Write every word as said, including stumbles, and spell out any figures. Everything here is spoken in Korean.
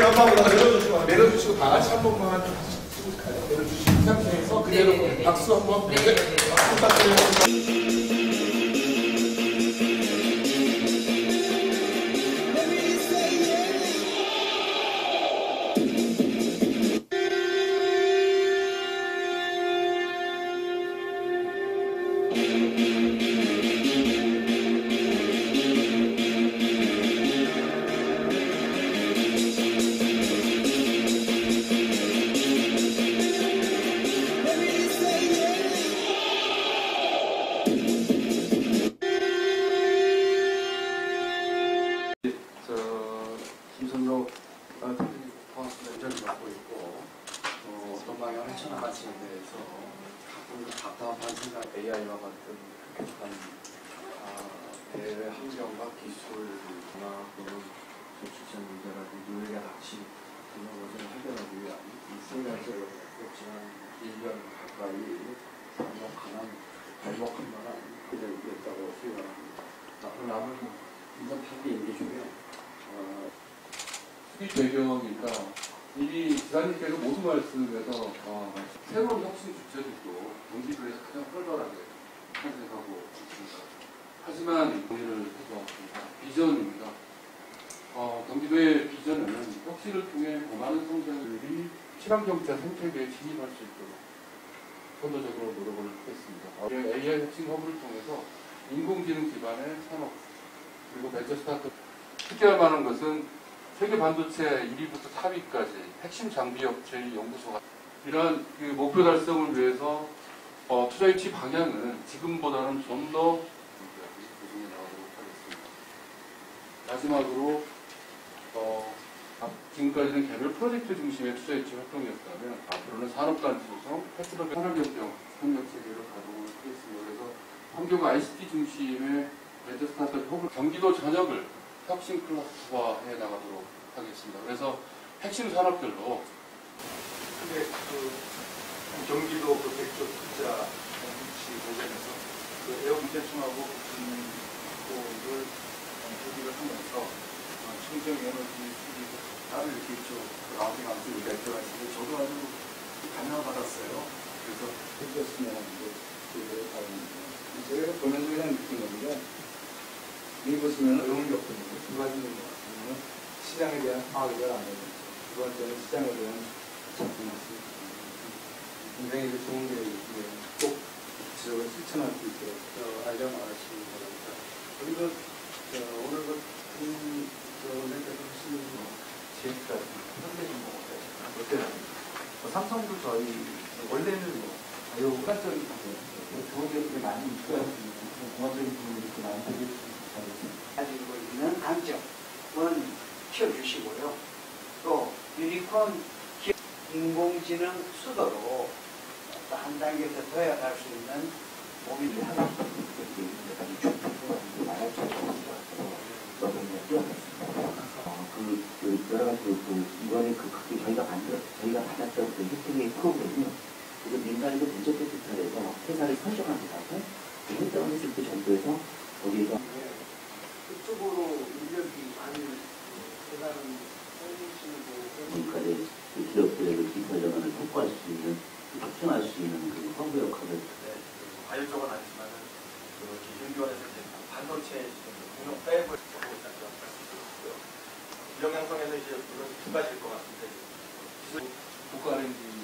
한번 내려주시고 내려주시고 다 같이 한 번만 내려주시는 상태에서 그대로 네네네. 박수 한번 네. 네. 박수 부탁드립니다. 김선록 연재를 맡고 있고 어, 어떤 방향을 헤쳐나갈지에 대해서 가끔 답답한 생각, 에이아이와 같은 급격한 아, 대외 환경과 기술이나 또는 정치적 문제라든지 노예가 닥친 그런 것을 해결하기 위한 이세 가지로 지난 일 년 가까이 발목하는 발목한 만한 기대를 했다고 생각합니다. 앞으로 남은 이번 편의 얘기 중에 어, 수립 배경이니까 이미 기사님께서 모든 말씀에서 아, 새로운 혁신 주체들도 경기도에서 가장 활발하게 탄생하고 있습니다. 하지만 고민을 해보았습니다. 비전입니다. 어, 경기도의 비전은 혁신을 통해 더 많은 성장률이 친환경차 생태계에 진입할 수 있도록 선도적으로 노력을 하겠습니다. 에이아이 혁신 허브를 통해서 인공지능 기반의 산업 그리고 벤처 스타트업 특히할 만한 것은 세계 반도체 일 위부터 사 위까지 핵심 장비 업체 연구소가 이러한 그 목표 달성을 위해서 어, 투자 유치 방향은 지금보다는 좀 더 조정해 나가도록 하겠습니다. 마지막으로 어, 지금까지는 개별 프로젝트 중심의 투자 유치 활동이었다면 앞으로는 산업단지 조성, 패스트백 산업협정 협력 체계로 가동을 하겠습니다. 그래서 환경 아이씨티 중심의 벤처 스타트업 허브 경기도 전역을 혁신 클러스터화해 나가도록 하겠습니다. 그래서 핵심 산업들로 근데 그 경기도 그 백조 투자 유치 관련해서 그 에어컨디션하고 국민을 조직을 하면서 청정 에너지 수립 다른 기초 라운딩 하면서 발표가 있는데 저도 아주 감명받았어요. 그래서 해주셨으면 하는데 그거를 바랍니다. 제가 보면서 그냥 느낀 건데 여기 보시면 의원 격분이고 두 가지 있는 것 같으면 시장에 대한 파악을 안 해요. 두 번째는 시장에 대한 접근할수 있고 굉장히 좋은 계획이고요. 꼭 지역을 실천할 수 있도록 알려나가시기 바랍니다. 그리고 오늘 그 오늘까지 하시는 지역까지 현대 정보까지 어때요? 삼성도 저희 원래는 뭐 아유 후가적인 좋은 게 많이 있어야 공화적인 부분이 이렇게 많이 되게 가지고 있는 강점은 키워주시고요. 또 유니콘 인공지능 수도로 또 한 단계 더 도약할 수 있는 몸이 하나 그, 그 여러 가지 그, 그 이번에 그 그게 저희가 만들 저희가 받았던 그 혜택의 프로그램이 그리고 민간에서 문제 캐피탈에서 회사를 설정하기도 하고 설정을 했을 때 정부에서 거기에서 그쪽으로 인력이 많이 대단한 지금까지 기업들의 그 디지털 전환을 확보할 수 있는 촉진할 수 있는 그 홍보 역할을 네, 과열적은 아니지만 그 기준기관에서 이제 반도체 공룡 앱을 보고 있다고 말씀 드렸고요. 인력 양성에서 이제 물론 두 가지일 것 같은데 국가 알앤디